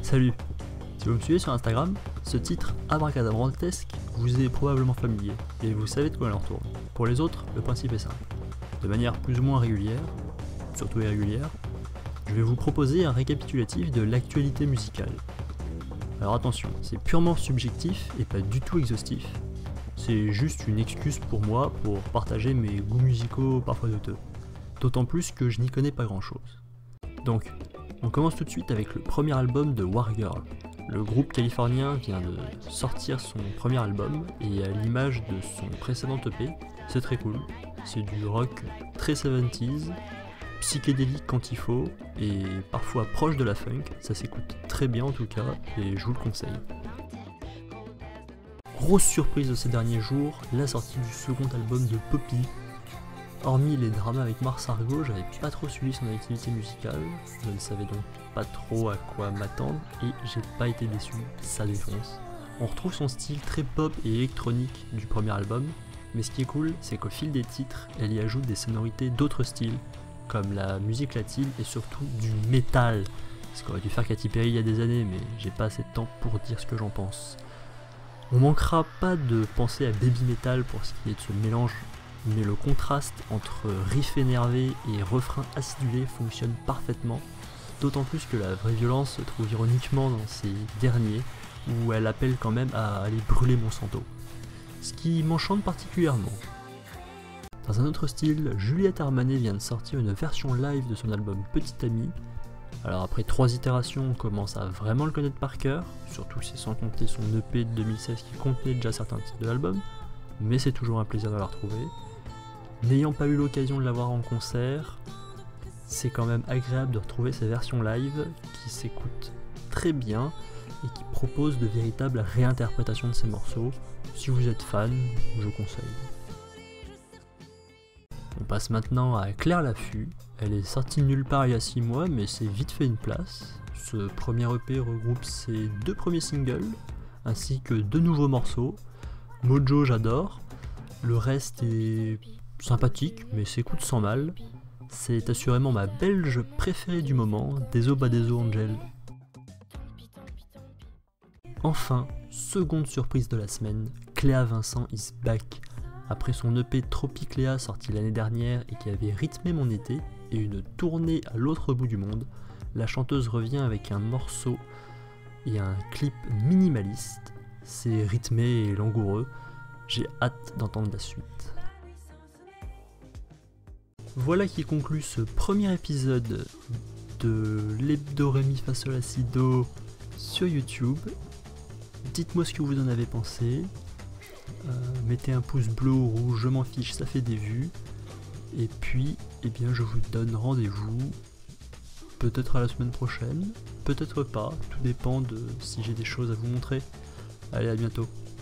Salut! Si vous me suivez sur Instagram, ce titre abracadabrantesque vous est probablement familier, et vous savez de quoi il en retourne. Pour les autres, le principe est simple. De manière plus ou moins régulière, surtout irrégulière, je vais vous proposer un récapitulatif de l'actualité musicale. Alors attention, c'est purement subjectif et pas du tout exhaustif. C'est juste une excuse pour moi pour partager mes goûts musicaux parfois douteux. D'autant plus que je n'y connais pas grand chose. Donc, on commence tout de suite avec le premier album de Wargirl. Le groupe californien vient de sortir son premier album et à l'image de son précédent EP, c'est très cool. C'est du rock très 70s, psychédélique quand il faut et parfois proche de la funk. Ça s'écoute très bien en tout cas et je vous le conseille. Grosse surprise de ces derniers jours, la sortie du second album de Poppy. Hormis les dramas avec Mars Argo, j'avais pas trop suivi son activité musicale, je ne savais donc pas trop à quoi m'attendre et j'ai pas été déçu, ça défonce. On retrouve son style très pop et électronique du premier album, mais ce qui est cool, c'est qu'au fil des titres, elle y ajoute des sonorités d'autres styles, comme la musique latine et surtout du métal, ce qu'aurait dû faire Katy Perry il y a des années, mais j'ai pas assez de temps pour dire ce que j'en pense. On manquera pas de penser à Baby Metal pour ce qui est de ce mélange, mais le contraste entre riff énervé et refrain acidulé fonctionne parfaitement, d'autant plus que la vraie violence se trouve ironiquement dans ces derniers, où elle appelle quand même à aller brûler Monsanto. Ce qui m'enchante particulièrement. Dans un autre style, Juliette Armanet vient de sortir une version live de son album Petit Ami. Alors après 3 itérations, on commence à vraiment le connaître par cœur, surtout si sans compter son EP de 2016 qui contenait déjà certains titres de l'album, mais c'est toujours un plaisir de la retrouver. N'ayant pas eu l'occasion de la voir en concert, c'est quand même agréable de retrouver ces versions live qui s'écoutent très bien et qui proposent de véritables réinterprétations de ces morceaux. Si vous êtes fan, je vous conseille. On passe maintenant à Claire Laffut. Elle est sortie de nulle part il y a 6 mois, mais c'est vite fait une place. Ce premier EP regroupe ses 2 premiers singles, ainsi que 2 nouveaux morceaux. Mojo, j'adore. Le reste est sympathique, mais s'écoute sans mal. C'est assurément ma belge préférée du moment, Deso Badeso Angel. Enfin, seconde surprise de la semaine, Cléa Vincent is back. Après son EP Tropicléa sorti l'année dernière et qui avait rythmé mon été, et une tournée à l'autre bout du monde, la chanteuse revient avec un morceau et un clip minimaliste. C'est rythmé et langoureux, j'ai hâte d'entendre la suite. Voilà qui conclut ce premier épisode de l'hebdo Ré Mi Fa Sol La Si Do sur YouTube. Dites-moi ce que vous en avez pensé. Mettez un pouce bleu ou rouge, je m'en fiche, ça fait des vues. Et puis, eh bien, je vous donne rendez-vous peut-être à la semaine prochaine, peut-être pas, tout dépend de si j'ai des choses à vous montrer. Allez, à bientôt.